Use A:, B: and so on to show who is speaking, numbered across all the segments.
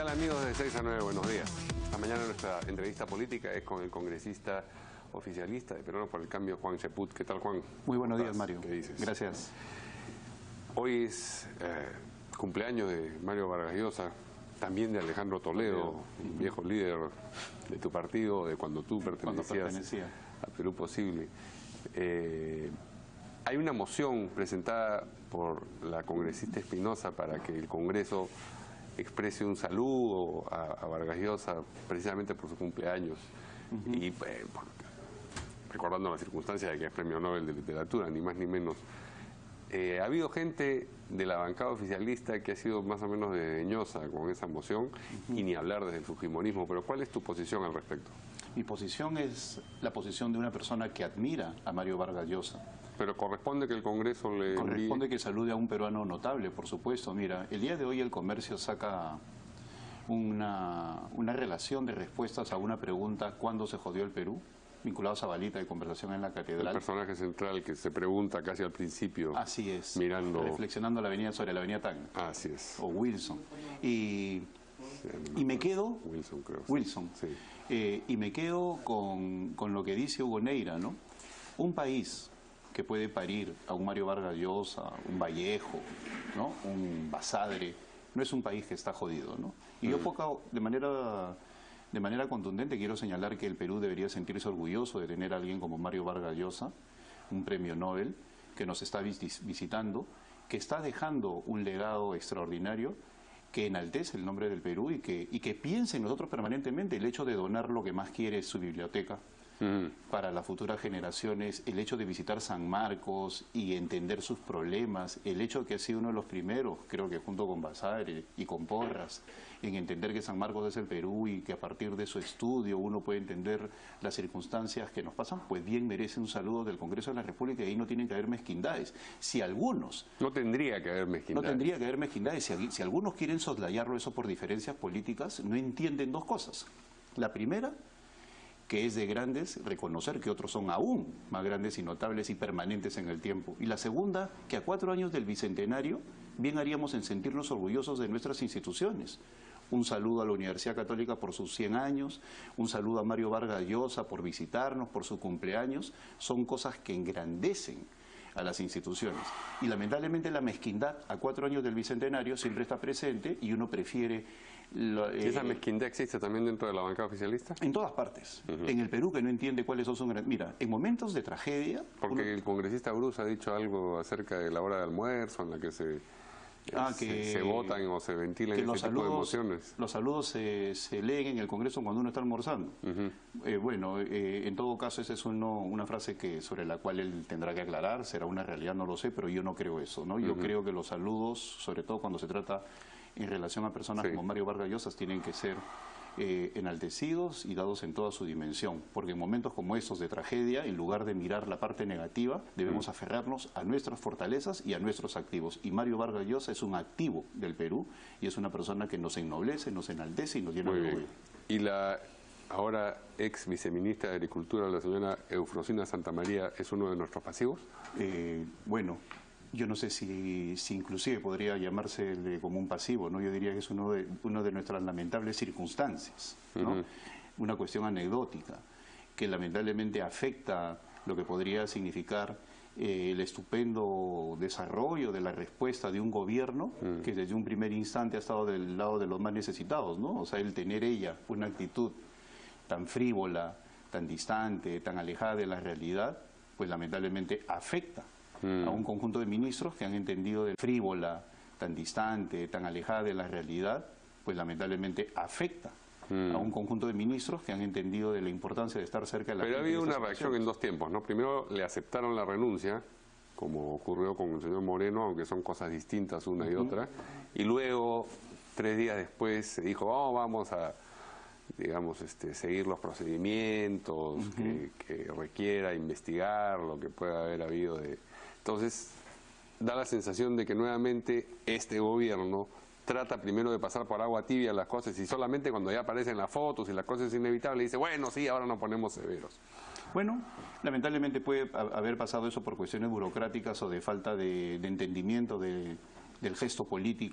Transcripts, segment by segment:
A: tal, amigos de 6 a 9? Buenos días. Esta mañana nuestra entrevista política es con el congresista oficialista de Peruanos por el Cambio, Juan Cheput. ¿Qué tal, Juan?
B: Muy buenos días, Mario.
A: ¿Qué dices?
B: Gracias.
A: Hoy es cumpleaños de Mario Vargas Llosa, también de Alejandro Toledo, el viejo líder de tu partido, de cuando tú pertenecías a Perú Posible. Hay una moción presentada por la congresista Espinosa para que el Congreso exprese un saludo a Vargas Llosa precisamente por su cumpleaños y recordando las circunstancias de que es Premio Nobel de Literatura, ni más ni menos. Ha habido gente de la bancada oficialista que ha sido más o menos desdeñosa con esa moción y ni hablar desde el fujimorismo, pero ¿cuál es tu posición al respecto?
B: Mi posición es la posición de una persona que admira a Mario Vargas Llosa.
A: Pero corresponde que el Congreso le
B: corresponde que salude a un peruano notable, por supuesto. Mira, el día de hoy El Comercio saca una relación de respuestas a una pregunta: ¿cuándo se jodió el Perú?, vinculado a Zabalita de Conversación en la Catedral.
A: El personaje central que se pregunta casi al principio.
B: Así es.
A: Mirando...
B: reflexionando sobre la avenida Tacna.
A: Así es.
B: O Wilson. Y me quedo...
A: Wilson, creo.
B: Wilson.
A: Sí.
B: Y me quedo con lo que dice Hugo Neira, ¿no? Un país que puede parir a un Mario Vargas Llosa, un Vallejo, ¿no?, un Basadre, no es un país que está jodido, ¿no? Y yo de manera contundente quiero señalar que el Perú debería sentirse orgulloso de tener a alguien como Mario Vargas Llosa, un premio Nobel, que nos está visitando, que está dejando un legado extraordinario, que enaltece el nombre del Perú y que piense en nosotros permanentemente. El hecho de donar lo que más quiere es su biblioteca para las futuras generaciones, el hecho de visitar San Marcos y entender sus problemas, el hecho de que ha sido uno de los primeros, creo que junto con Basadre y con Porras, en entender que San Marcos es el Perú y que a partir de su estudio uno puede entender las circunstancias que nos pasan, pues bien merece un saludo del Congreso de la República, y ahí no tienen que haber mezquindades. Si algunos...
A: No tendría que haber mezquindades.
B: No tendría que haber mezquindades. Si algunos quieren soslayarlo eso por diferencias políticas, no entienden dos cosas. La primera, que es de grandes reconocer que otros son aún más grandes y notables y permanentes en el tiempo. Y la segunda, que a 4 años del Bicentenario bien haríamos en sentirnos orgullosos de nuestras instituciones. Un saludo a la Universidad Católica por sus 100 años, un saludo a Mario Vargas Llosa por visitarnos, por su cumpleaños, son cosas que engrandecen a las instituciones. Y lamentablemente la mezquindad a 4 años del Bicentenario siempre está presente y uno prefiere...
A: ¿Esa mezquindad existe también dentro de la bancada oficialista?
B: En todas partes. En el Perú, que no entiende cuáles son sus... Mira, en momentos de tragedia...
A: Porque el congresista Bruce ha dicho algo acerca de la hora de almuerzo en la que se votan o se ventilan ese tipo de emociones.
B: Los saludos se leen en el Congreso cuando uno está almorzando. En todo caso, esa es una frase sobre la cual él tendrá que aclarar, será una realidad, no lo sé, pero yo no creo eso, ¿no? Yo creo que los saludos, sobre todo cuando se trata en relación a personas como Mario Vargas Llosa, tienen que ser enaltecidos y dados en toda su dimensión, porque en momentos como estos de tragedia, en lugar de mirar la parte negativa, debemos aferrarnos a nuestras fortalezas y a nuestros activos. Y Mario Vargas Llosa es un activo del Perú y es una persona que nos ennoblece, nos enaltece y nos llena de orgullo.
A: Y la ahora ex viceministra de Agricultura, la señora Eufrosina Santamaría, ¿es uno de nuestros pasivos?
B: Bueno, yo no sé si inclusive podría llamarse como un pasivo, ¿no? Yo diría que es uno de nuestras lamentables circunstancias, ¿no? Una cuestión anecdótica que lamentablemente afecta lo que podría significar el estupendo desarrollo de la respuesta de un gobierno que desde un primer instante ha estado del lado de los más necesitados, ¿no? O sea, el tener ella una actitud tan frívola, tan distante, tan alejada de la realidad, pues lamentablemente afecta a un conjunto de ministros que han entendido de frívola, tan distante, tan alejada de la realidad, pues lamentablemente afecta a un conjunto de ministros que han entendido de la importancia de estar cerca de la...
A: Pero ha habido una reacción en dos tiempos, ¿no? Primero le aceptaron la renuncia, como ocurrió con el señor Moreno, aunque son cosas distintas una y otra, y luego, 3 días después, se dijo, vamos a, digamos, seguir los procedimientos que requiera investigar lo que pueda haber habido de... Entonces, da la sensación de que nuevamente este gobierno trata primero de pasar por agua tibia las cosas y solamente cuando ya aparecen las fotos y la cosa es inevitable dice, bueno, sí, ahora nos ponemos severos.
B: Bueno, lamentablemente puede haber pasado eso por cuestiones burocráticas o de falta de entendimiento del gesto político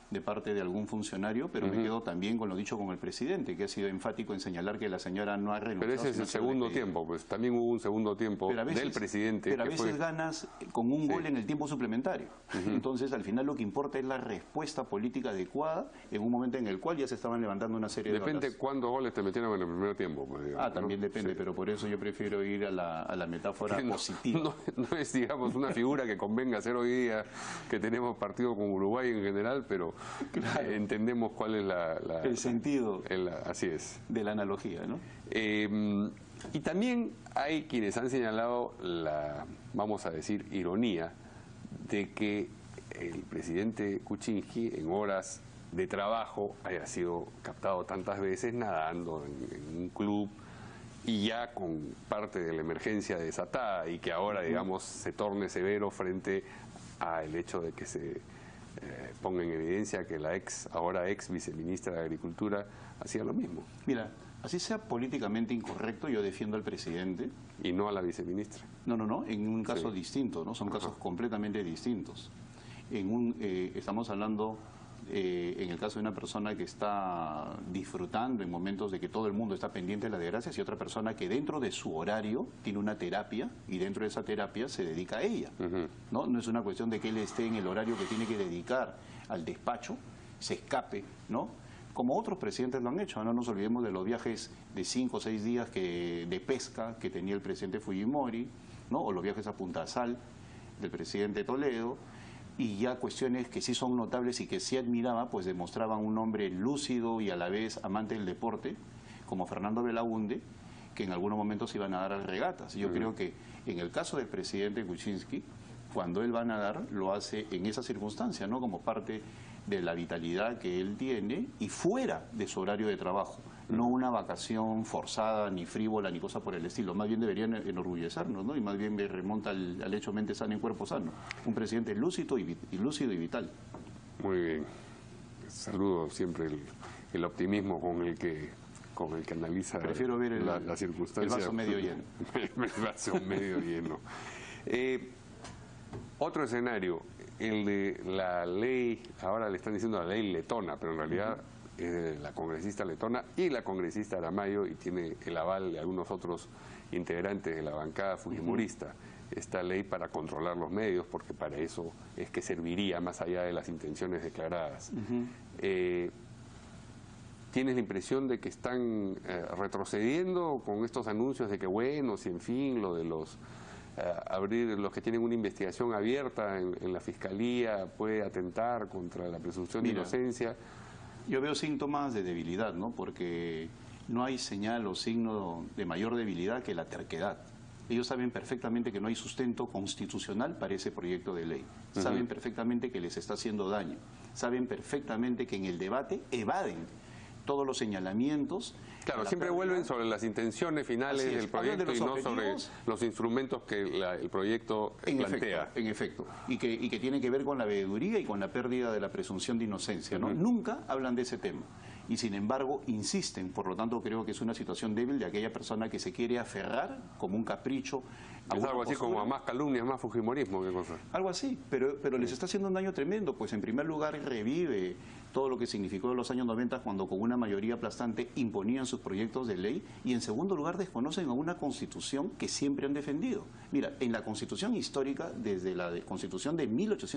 B: de parte de algún funcionario, pero me quedo también con lo dicho con el presidente, que ha sido enfático en señalar que la señora no ha renunciado.
A: Pero ese es el segundo tiempo, pues también hubo un segundo tiempo del presidente.
B: Pero a veces ganas con un gol en el tiempo suplementario. Entonces, al final lo que importa es la respuesta política adecuada en un momento en el cual ya se estaban levantando una serie de olas.
A: Depende cuántos goles te metieron en el primer tiempo. Pues, digamos,
B: también depende, pero por eso yo prefiero ir a la metáfora positiva.
A: No es, digamos, una figura que convenga hacer hoy día, que tenemos partido con Uruguay en general, pero entendemos cuál es
B: el sentido
A: así es.
B: De la analogía, ¿no?
A: Y también hay quienes han señalado vamos a decir, ironía de que el presidente Kuczynski en horas de trabajo haya sido captado tantas veces nadando en un club y ya con parte de la emergencia desatada y que ahora, digamos, se torne severo frente al hecho de que se ponga en evidencia que la ahora ex viceministra de Agricultura hacía lo mismo.
B: Mira, así sea políticamente incorrecto, yo defiendo al presidente.
A: Y no a la viceministra.
B: No, en un caso distinto, ¿no? Son casos completamente distintos. Estamos hablando, en el caso de una persona que está disfrutando en momentos de que todo el mundo está pendiente de las desgracias y otra persona que dentro de su horario tiene una terapia y dentro de esa terapia se dedica a ella. No es una cuestión de que él esté en el horario que tiene que dedicar al despacho, se escape, ¿no? Como otros presidentes lo han hecho. No nos olvidemos de los viajes de 5 o 6 días de pesca que tenía el presidente Fujimori, ¿no? O los viajes a Punta Sal del presidente Toledo, y ya cuestiones que sí son notables y que sí admiraba, pues demostraban un hombre lúcido y a la vez amante del deporte, como Fernando Belaúnde, que en algunos momentos iban a dar a regatas. Yo creo que en el caso del presidente Kuczynski, cuando él va a nadar, lo hace en esa circunstancia, ¿no? Como parte de la vitalidad que él tiene y fuera de su horario de trabajo. No una vacación forzada, ni frívola, ni cosa por el estilo. Más bien deberían enorgullecernos, ¿no? Y más bien me remonta al hecho mente sana en cuerpo sano. Un presidente lúcido y vital.
A: Muy bien. Saludo siempre el optimismo con el que analiza.
B: Prefiero ver
A: la circunstancia.
B: El vaso medio lleno.
A: El vaso medio lleno. Otro escenario, el de la ley, ahora le están diciendo la ley letona, pero en realidad es de la congresista letona y la congresista Aramayo, y tiene el aval de algunos otros integrantes de la bancada fujimorista. Esta ley para controlar los medios, porque para eso es que serviría más allá de las intenciones declaradas. ¿Tienes la impresión de que están retrocediendo con estos anuncios de que, bueno, si en fin, lo de los los que tienen una investigación abierta en la Fiscalía puede atentar contra la presunción de inocencia?
B: Yo veo síntomas de debilidad, ¿no? Porque no hay señal o signo de mayor debilidad que la terquedad. Ellos saben perfectamente que no hay sustento constitucional para ese proyecto de ley. Saben perfectamente que les está haciendo daño. Saben perfectamente que en el debate evaden todos los señalamientos.
A: Claro, siempre vuelven sobre las intenciones finales del proyecto y no sobre los instrumentos que el proyecto plantea.
B: En efecto, y que tiene que ver con la veeduría y con la pérdida de la presunción de inocencia, ¿no? Nunca hablan de ese tema. Y sin embargo insisten, por lo tanto creo que es una situación débil de aquella persona que se quiere aferrar como un capricho.
A: Es algo así como a más calumnias, más fujimorismo, ¿qué cosa?
B: Algo así, pero les está haciendo un daño tremendo, pues en primer lugar revive todo lo que significó en los años 90 cuando con una mayoría aplastante imponían sus proyectos de ley, y en segundo lugar desconocen a una constitución que siempre han defendido. Mira, en la constitución histórica, desde la constitución de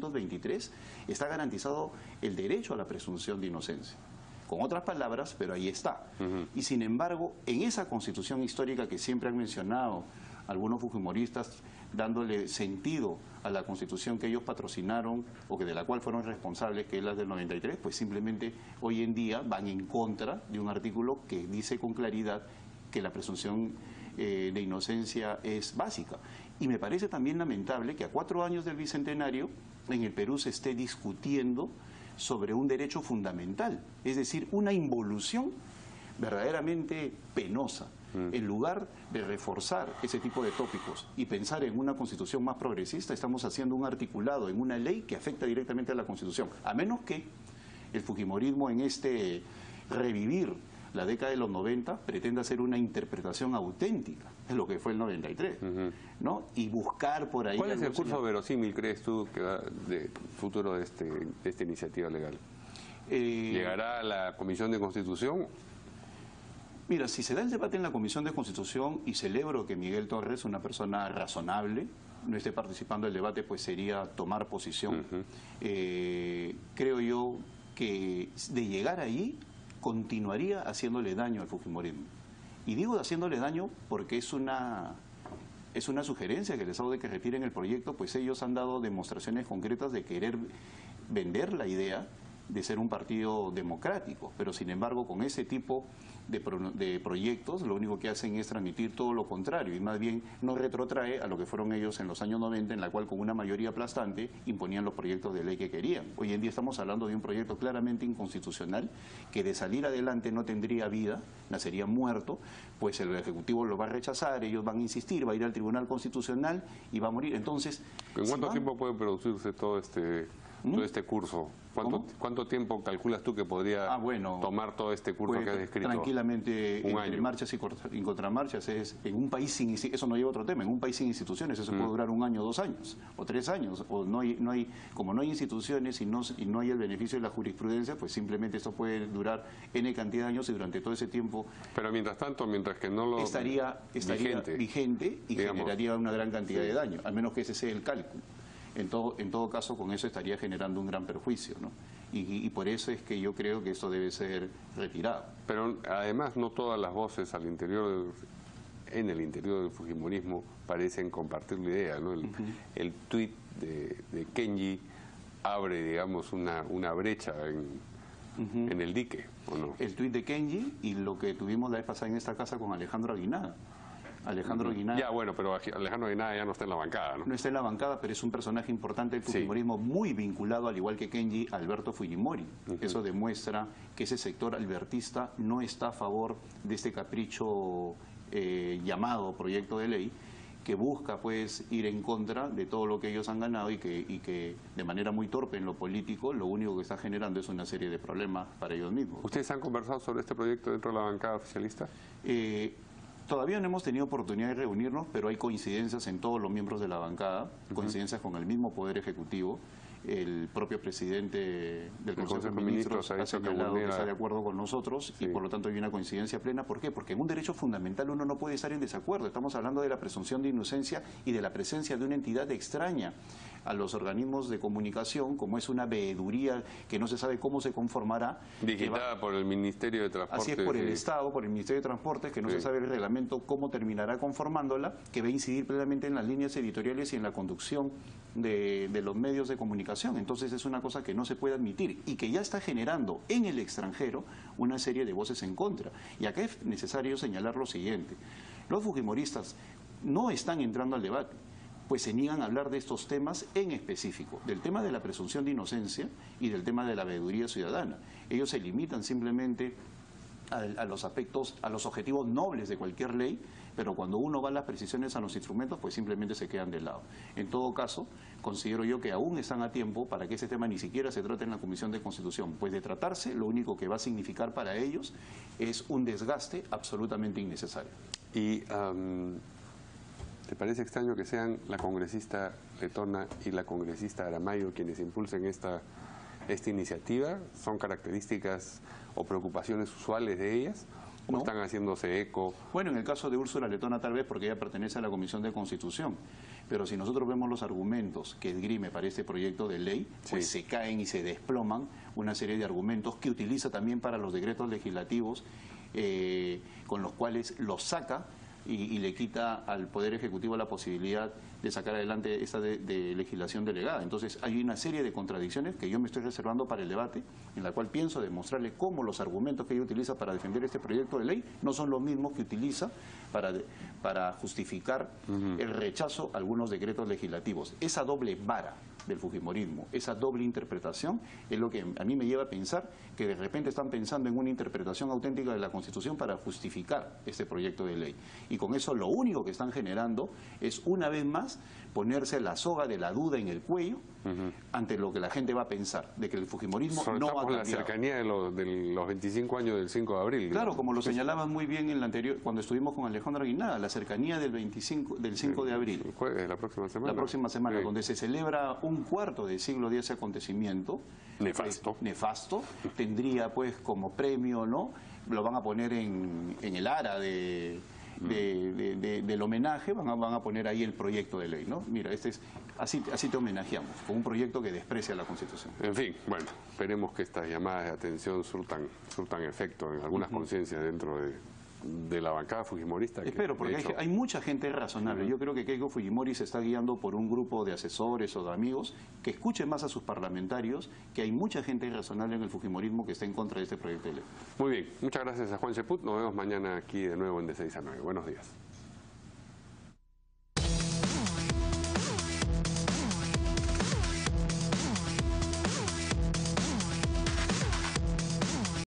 B: 1823, está garantizado el derecho a la presunción de inocencia. Con otras palabras, pero ahí está. Y sin embargo, en esa constitución histórica que siempre han mencionado algunos fujimoristas, dándole sentido a la constitución que ellos patrocinaron o que de la cual fueron responsables, que es la del 93, pues simplemente hoy en día van en contra de un artículo que dice con claridad que la presunción de inocencia es básica. Y me parece también lamentable que a 4 años del Bicentenario en el Perú se esté discutiendo sobre un derecho fundamental, es decir, una involución verdaderamente penosa. En lugar de reforzar ese tipo de tópicos y pensar en una constitución más progresista, estamos haciendo un articulado en una ley que afecta directamente a la constitución, a menos que el fujimorismo en este revivir la década de los 90 pretenda hacer una interpretación auténtica de lo que fue el 93, ¿no? Y buscar por ahí...
A: ¿Cuál es el curso verosímil, crees tú, que va de futuro de esta iniciativa legal? ¿Llegará a la Comisión de Constitución?
B: Mira, si se da el debate en la Comisión de Constitución, y celebro que Miguel Torres, una persona razonable, no esté participando del debate, pues sería tomar posición. Creo yo que de llegar ahí continuaría haciéndole daño al fujimorismo. Y digo haciéndole daño porque es una sugerencia que les hago de que retiren el proyecto, pues ellos han dado demostraciones concretas de querer vender la idea de ser un partido democrático, pero sin embargo con ese tipo de proyectos lo único que hacen es transmitir todo lo contrario y más bien nos retrotrae a lo que fueron ellos en los años 90, en la cual con una mayoría aplastante imponían los proyectos de ley que querían. Hoy en día estamos hablando de un proyecto claramente inconstitucional que de salir adelante no tendría vida, nacería muerto, pues el Ejecutivo lo va a rechazar, ellos van a insistir, va a ir al Tribunal Constitucional y va a morir. Entonces,
A: ¿en cuánto tiempo puede producirse todo este curso? ¿Cuánto tiempo calculas tú que podría tomar todo este curso que has descrito?
B: Tranquilamente, entre marchas y contramarchas, en un país sin, eso no lleva otro tema, en un país sin instituciones eso puede durar 1 año, 2 años, o 3 años, o como no hay instituciones y no hay el beneficio de la jurisprudencia, pues simplemente esto puede durar N cantidad de años y durante todo ese tiempo...
A: Pero mientras tanto, mientras que no lo...
B: Estaría vigente y generaría una gran cantidad de daño, al menos que ese sea el cálculo. En todo caso, con eso estaría generando un gran perjuicio, ¿no? Y por eso es que yo creo que esto debe ser retirado.
A: Pero además no todas las voces en el interior del fujimorismo parecen compartir la idea, ¿no? El tuit de Kenji abre, digamos, una brecha en el dique, ¿o no?
B: El tuit de Kenji y lo que tuvimos la vez pasada en esta casa con Alejandro Aguinaga. Alejandro Aguinaga.
A: Ya, bueno, pero Alejandro Aguinaga ya no está en la bancada, ¿no?
B: No está en la bancada, pero es un personaje importante del fujimorismo, muy vinculado, al igual que Kenji, a Alberto Fujimori. Eso demuestra que ese sector albertista no está a favor de este capricho llamado proyecto de ley, que busca pues ir en contra de todo lo que ellos han ganado y que de manera muy torpe en lo político lo único que está generando es una serie de problemas para ellos mismos.
A: ¿Ustedes han conversado sobre este proyecto dentro de la bancada oficialista?
B: Todavía no hemos tenido oportunidad de reunirnos, pero hay coincidencias en todos los miembros de la bancada, coincidencias con el mismo Poder Ejecutivo. El propio presidente del Consejo de Ministros ha señalado que está de acuerdo con nosotros y por lo tanto hay una coincidencia plena. ¿Por qué? Porque en un derecho fundamental uno no puede estar en desacuerdo. Estamos hablando de la presunción de inocencia y de la presencia de una entidad extraña a los organismos de comunicación, como es una veeduría que no se sabe cómo se conformará.
A: Digitada por el Ministerio de Transportes.
B: Así es, por el Estado, por el Ministerio de Transportes, que no se sabe el reglamento cómo terminará conformándola, que va a incidir plenamente en las líneas editoriales y en la conducción de los medios de comunicación. Entonces es una cosa que no se puede admitir y que ya está generando en el extranjero una serie de voces en contra. Y acá es necesario señalar lo siguiente. Los fujimoristas no están entrando al debate, pues se niegan a hablar de estos temas en específico, del tema de la presunción de inocencia y del tema de la veeduría ciudadana. Ellos se limitan simplemente a los aspectos, a los objetivos nobles de cualquier ley, pero cuando uno va a las precisiones, a los instrumentos, pues simplemente se quedan de lado. En todo caso, considero yo que aún están a tiempo para que ese tema ni siquiera se trate en la Comisión de Constitución, pues de tratarse, lo único que va a significar para ellos es un desgaste absolutamente innecesario.
A: Y ¿te parece extraño que sean la congresista letona y la congresista Aramayo quienes impulsen esta iniciativa? ¿Son características o preocupaciones usuales de ellas? ¿O están haciéndose eco?
B: Bueno, en el caso de Úrsula Letona tal vez porque ella pertenece a la Comisión de Constitución. Pero si nosotros vemos los argumentos que esgrime para este proyecto de ley, pues se caen y se desploman una serie de argumentos que utiliza también para los decretos legislativos, con los cuales los saca y le quita al Poder Ejecutivo la posibilidad de sacar adelante esta de legislación delegada. Entonces hay una serie de contradicciones que yo me estoy reservando para el debate, en la cual pienso demostrarle cómo los argumentos que ella utiliza para defender este proyecto de ley no son los mismos que utiliza para justificar el rechazo a algunos decretos legislativos. Esa doble vara del fujimorismo, esa doble interpretación es lo que a mí me lleva a pensar que de repente están pensando en una interpretación auténtica de la Constitución para justificar este proyecto de ley. Y con eso lo único que están generando es una vez más más ponerse la soga de la duda en el cuello ante lo que la gente va a pensar, de que el fujimorismo no va a cambiar.
A: La cercanía de los 25 años del 5 de abril.
B: Claro, como lo señalabas muy bien en la anterior, cuando estuvimos con Alejandro Aguinaga, la cercanía del 5 de abril.
A: El jueves, la próxima semana.
B: La próxima semana,
A: Sí.
B: donde se celebra un cuarto de siglo de ese acontecimiento.
A: Nefasto.
B: Nefasto. Tendría pues como premio, ¿no? Lo van a poner en el ara del homenaje, van a poner ahí el proyecto de ley, ¿no? Mira, así te homenajeamos, con un proyecto que desprecia la Constitución.
A: En fin, bueno, esperemos que estas llamadas de atención surtan efecto en algunas conciencias dentro de la bancada fujimorista.
B: Espero, porque hay mucha gente razonable. Yo creo que Keiko Fujimori se está guiando por un grupo de asesores o de amigos que escuchen más a sus parlamentarios, que hay mucha gente razonable en el fujimorismo que está en contra de este proyecto de ley.
A: Muy bien, muchas gracias a Juan Cheput. Nos vemos mañana aquí de nuevo en De 6 a 9. Buenos días.